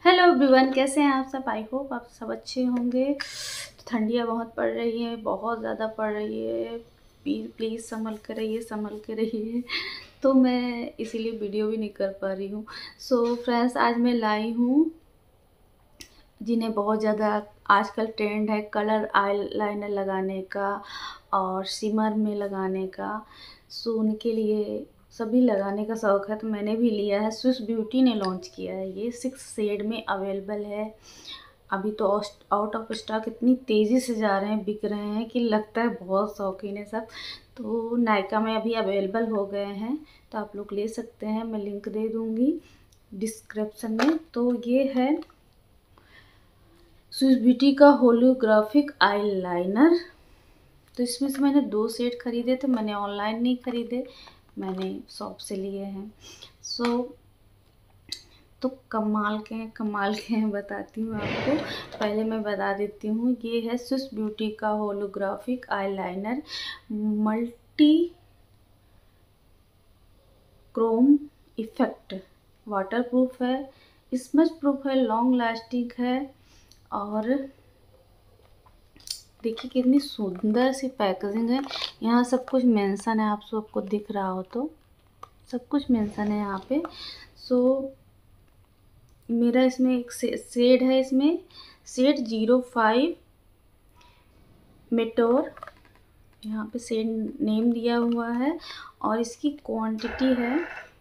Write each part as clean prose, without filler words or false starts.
Hello everyone, कैसे हैं आप सब। आई होप आप सब अच्छे होंगे। तो ठंडियाँ बहुत पड़ रही हैं, बहुत ज़्यादा पड़ रही है। प्लीज़ संभल कर रहिए, संभल के रहिए। तो मैं इसीलिए वीडियो भी नहीं कर पा रही हूँ। सो फ्रेंड्स, आज मैं लाई हूँ जिन्हें बहुत ज़्यादा आजकल ट्रेंड है कलर आई लाइनर लगाने का और शिमर में लगाने का। सो उनके लिए सभी लगाने का शौक़ है, तो मैंने भी लिया है। स्विस ब्यूटी ने लॉन्च किया है, ये 6 शेड में अवेलेबल है। अभी तो आउट ऑफ स्टॉक इतनी तेज़ी से जा रहे हैं, बिक रहे हैं कि लगता है बहुत शौकीन है सब। तो नायका में अभी अवेलेबल हो गए हैं, तो आप लोग ले सकते हैं। मैं लिंक दे दूँगी डिस्क्रिप्शन में। तो ये है स्विस ब्यूटी का होलोग्राफिक आई लाइनर। तो इसमें से मैंने 2 सेट ख़रीदे थे। मैंने ऑनलाइन नहीं ख़रीदे, मैंने शॉप से लिए हैं। तो कमाल के हैं बताती हूँ आपको। पहले मैं बता देती हूँ, ये है स्विस ब्यूटी का holographic eyeliner multi chrome effect. Waterproof है, स्मज प्रूफ है, लॉन्ग लास्टिंग है। और देखिए कितनी सुंदर सी पैकेजिंग है। यहाँ सब कुछ मेंशन है, आप सबको दिख रहा हो तो सब कुछ मेंशन है यहाँ पे। सो मेरा इसमें एक शेड है, इसमें शेड 05 मेटोर, यहाँ पे शेड नेम दिया हुआ है। और इसकी क्वांटिटी है,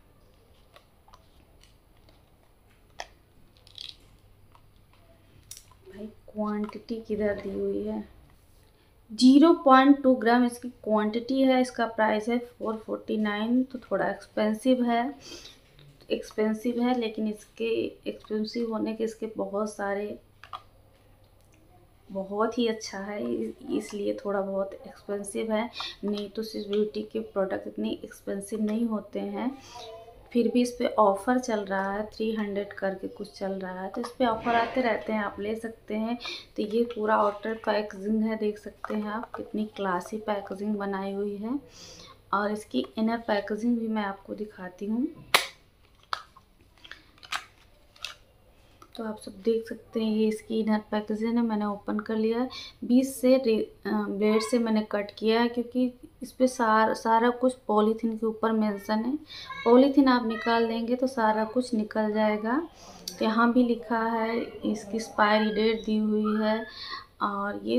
भाई क्वांटिटी किधर दी हुई है, 0.2 ग्राम इसकी क्वांटिटी है। इसका प्राइस है 449। तो थोड़ा एक्सपेंसिव है, लेकिन इसके एक्सपेंसिव होने के इसके बहुत ही अच्छा है, इसलिए थोड़ा बहुत एक्सपेंसिव है। नहीं तो स्विस ब्यूटी के प्रोडक्ट इतने एक्सपेंसिव नहीं होते हैं। फिर भी इस पे ऑफ़र चल रहा है, 300 करके कुछ चल रहा है। तो इस पे ऑफ़र आते रहते हैं, आप ले सकते हैं। तो ये पूरा आउटर पैकेजिंग है, देख सकते हैं आप कितनी क्लासी पैकेजिंग बनाई हुई है। और इसकी इनर पैकेजिंग भी मैं आपको दिखाती हूँ। तो आप सब देख सकते हैं, ये इसकी इनर पैकेजिंग है। मैंने ओपन कर लिया है। 20 से ब्लेड से मैंने कट किया है, क्योंकि इस पे सारा कुछ पॉलीथीन के ऊपर मेंशन है। पॉलीथीन आप निकाल देंगे तो सारा कुछ निकल जाएगा। तो यहाँ भी लिखा है, इसकी एक्सपायरी डेट दी हुई है। और ये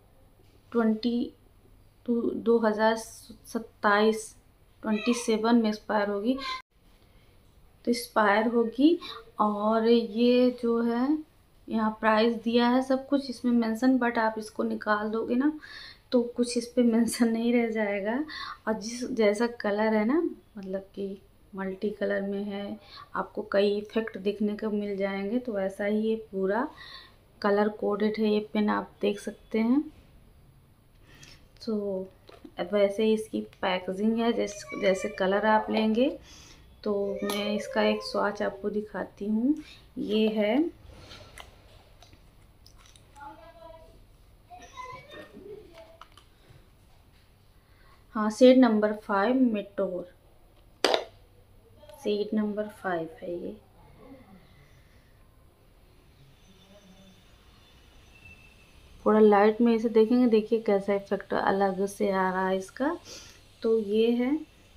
2027 में एक्सपायर होगी। तो एक्सपायर होगी। और ये जो है यहाँ प्राइस दिया है, सब कुछ इसमें मेंशन। बट आप इसको निकाल दोगे ना तो कुछ इस पे मेंशन नहीं रह जाएगा। और जैसा कलर है ना, मतलब कि मल्टी कलर में है, आपको कई इफ़ेक्ट देखने को मिल जाएंगे। तो वैसा ही ये पूरा कलर कोडेड है, ये पेन आप देख सकते हैं। तो वैसे ही इसकी पैकेजिंग है, जैसे कलर आप लेंगे। तो मैं इसका एक स्वाच आपको दिखाती हूँ। ये है, हाँ, shade number 5 meteor, shade number 5 है ये। थोड़ा लाइट में इसे देखेंगे, देखिए कैसा इफेक्ट अलग से आ रहा है इसका। तो ये है।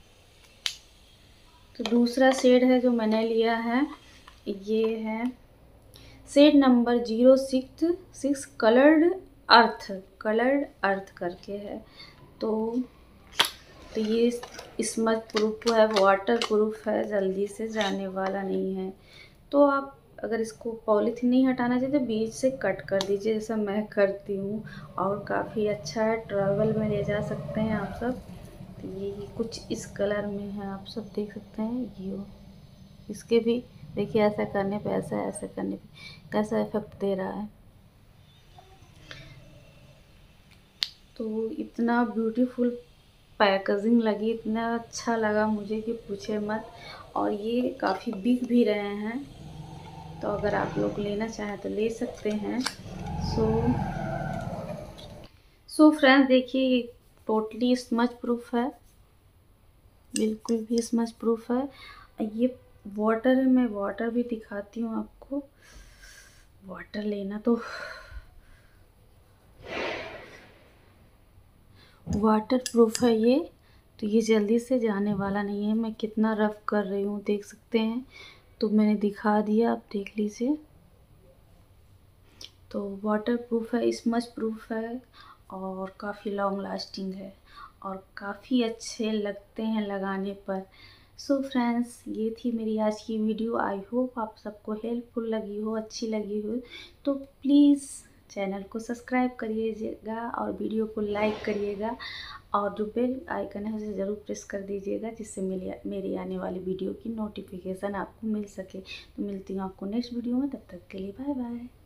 तो दूसरा शेड है जो मैंने लिया है, ये है शेड नंबर 066 कलर्ड अर्थ करके है। तो ये स्मज प्रूफ है, वाटर प्रूफ है, जल्दी से जाने वाला नहीं है। तो आप अगर इसको पॉलीथीन नहीं हटाना चाहिए तो बीच से कट कर दीजिए, जैसा मैं करती हूँ। और काफ़ी अच्छा है, ट्रैवल में ले जा सकते हैं आप सब। तो ये कुछ इस कलर में है, आप सब देख सकते हैं। ये इसके भी देखिए, ऐसा करने पे ऐसा करने पे कैसा इफेक्ट दे रहा है। तो इतना ब्यूटीफुल पैकेजिंग लगी, इतना अच्छा लगा मुझे कि पूछे मत। और ये काफ़ी बिक भी रहे हैं, तो अगर आप लोग लेना चाहें तो ले सकते हैं। सो फ्रेंड्स, देखिए ये टोटली स्मज प्रूफ है, बिल्कुल भी स्मज प्रूफ है। ये वाटर है, मैं वाटर भी दिखाती हूँ आपको। वाटर लेना तो वाटर प्रूफ है ये, तो ये जल्दी से जाने वाला नहीं है। मैं कितना रफ कर रही हूँ देख सकते हैं, तो मैंने दिखा दिया, आप देख लीजिए। तो वाटर प्रूफ है, स्मच प्रूफ है और काफ़ी लॉन्ग लास्टिंग है और काफ़ी अच्छे लगते हैं लगाने पर। सो फ्रेंड्स, ये थी मेरी आज की वीडियो। आई होप आप सबको हेल्पफुल लगी हो, अच्छी लगी हो। तो प्लीज़ चैनल को सब्सक्राइब करिएगा और वीडियो को लाइक करिएगा और जो बेल आइकन है उसे ज़रूर प्रेस कर दीजिएगा, जिससे मेरी आने वाली वीडियो की नोटिफिकेशन आपको मिल सके। तो मिलती हूँ आपको नेक्स्ट वीडियो में, तब तक के लिए बाय बाय।